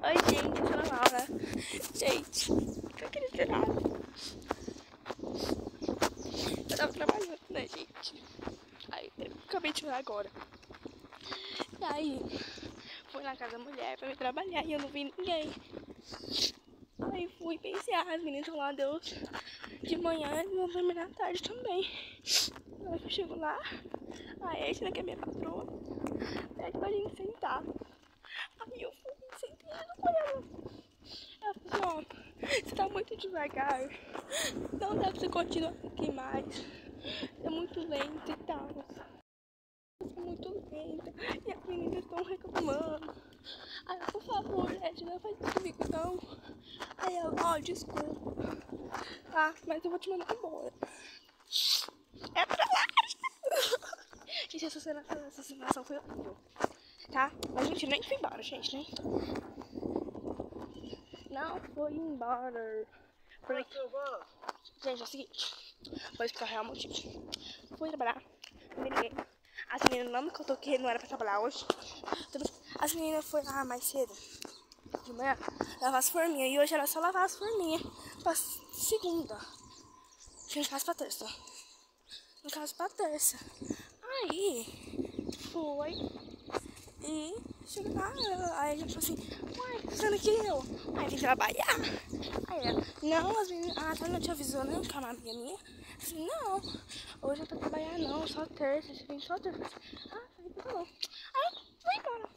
Oi, gente, isso é normal, né? Gente, eu queria dizer nada. Eu tava trabalhando, né, gente? Aí, acabei de chegar agora. E aí, fui na casa da mulher pra me trabalhar e eu não vi ninguém. Aí fui pensar, as meninas estão lá, Deus, de manhã e vão dormir à tarde também. Aí eu chego lá, a Edna, que é minha patroa, pede pra gente sentar. Aí eu fui, sentei com ela. Ela falou assim, ó, você tá muito devagar, não dá pra você continuar aqui mais, é muito lento e tal. É muito lenta e as meninas estão reclamando. Aí eu, por favor, Edna, não faz isso comigo não. Aí ela, ó, desculpa. Ah, mas eu vou te mandar embora. É trollagem! Gente, essa sensação foi horrível, tá? Mas a gente nem foi embora, gente, né? Não foi embora. Porque... Gente, é o seguinte, vou explicar o real motivo. Fui trabalhar, não me liguei. As meninas não me contou que não era pra trabalhar hoje. As meninas foram lá mais cedo, de manhã, lavar as forminhas. E hoje era só lavar as forminhas pra segunda. No caso pra terça. No caso pra terça. Aí, foi. E chegou lá, aí ela falou assim, uai, o que tá fazendo aqui? Eu, ai, vim trabalhar. Aí ela, não, as meninas, tá, não te avisou não, que é uma amiga minha. Eu falei, não, hoje eu tô trabalhar não, só terça, você vem só terça. Falei, tá bom. Aí eu vou embora.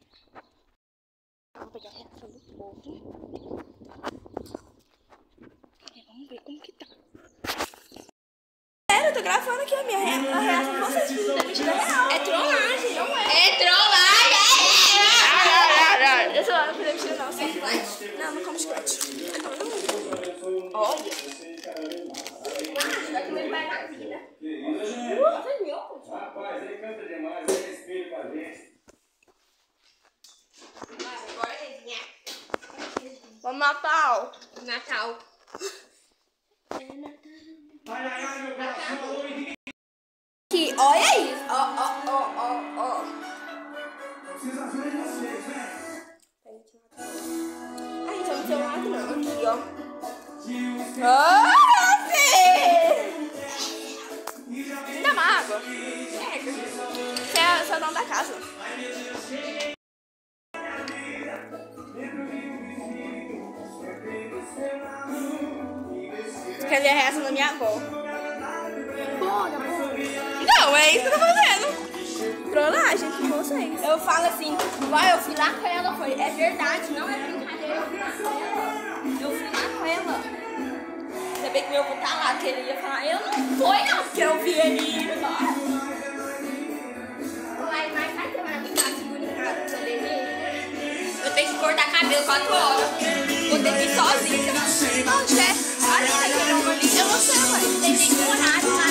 Vou pegar a reação do povo. E vamos ver como que tá. Eu tô gravando aqui a reação de vocês, que não tem mentira real. É trollagem, não é? É trollagem! Esse lá não foi mentira não, só chiclete. Não, não como chiclete. Olha. Vai comer mais na vida. Você viu? Rapaz, ele canta demais, ele é espelho pra gente. Agora é Rezinha. Vamos Natal. Natal. Ai, ai, ai, meu coração. Aqui, olha isso. Ó. Precisa ver vocês, né? Ai, então não tem um lado não. Aqui, ó. Me dá uma água. Você é o dono da casa. Quer ver a reação da minha avó? Bora. Não, é isso que eu tô fazendo. Trollagem com vocês. Eu falo assim, vai, eu fui lá com ela, foi. É verdade, não é brincadeira, eu fui lá com ela. Eu fui lá com ela. Você vê que meu avô tá lá, que ele ia falar, eu não fui não, porque eu vi ele ir embora. Mas vai ter uma brincadeira segurada pra você ver. Eu tenho que cortar cabelo 4 horas. Vou ter que ir sozinha. Não, Jé. Olha isso aqui, não, ali. Eu vou ser, ué. Não tem nenhum horário lá.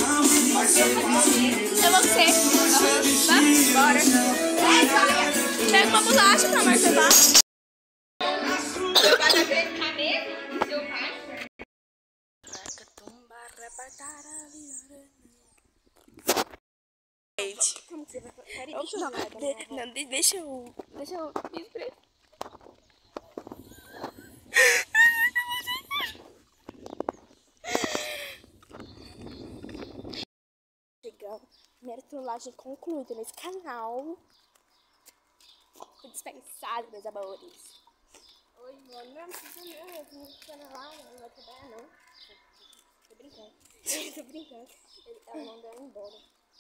É você. Vamos, bora. Olha. Pega uma bolacha pra Marta levar. Seu pai vai acreditar mesmo? Seu pai? Como que você vai fazer? Não, deixa eu me expressar. Primeira trollagem concluída nesse canal. Fui dispensada, meus amores. Oi, mano, não precisa não, não fica lá, não vai trabalhar não. Tô brincando. Tô brincando. Ela mandou eu embora.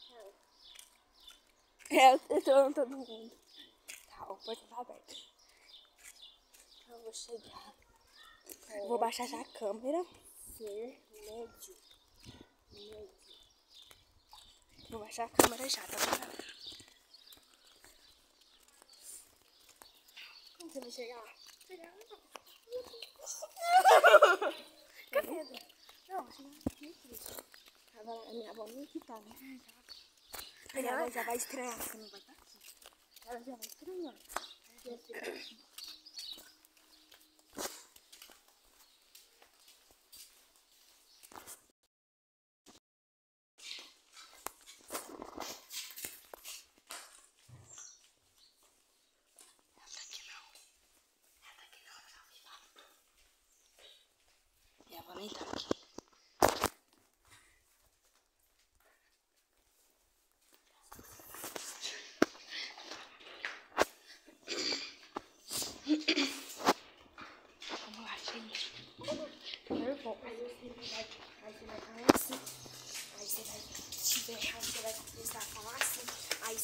Eu tô todo mundo. Tá, o portão tá aberto. Eu vou chegar. Vou baixar já a câmera. Ser médio. Vou baixar a câmera já, tá vendo? Como você vai chegar? Cadê? Não, acho que não é triste. A minha avó nem aqui tá, né? Ela já vai estranhar, porque não vai estar aqui. Ela já vai estranhar.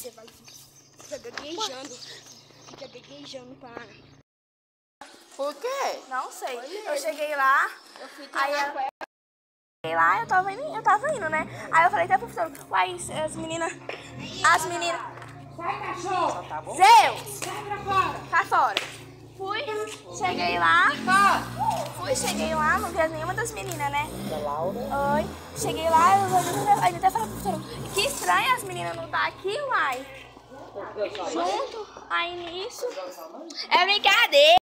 você vai ficar gaguejando. Fica gaguejando para. Por quê? Não sei. Eu cheguei lá, aí cheguei lá, eu tava indo, né? Aí eu falei até pro professor, uai, as meninas. Sai, cachorro! Zeus! Sai pra fora! Tá fora. Cheguei lá, não vi nenhuma das meninas, né? Oi. Cheguei lá, eu até falei pro professor, que estranho as meninas não tá aqui, uai. Junto, aí nisso. É brincadeira.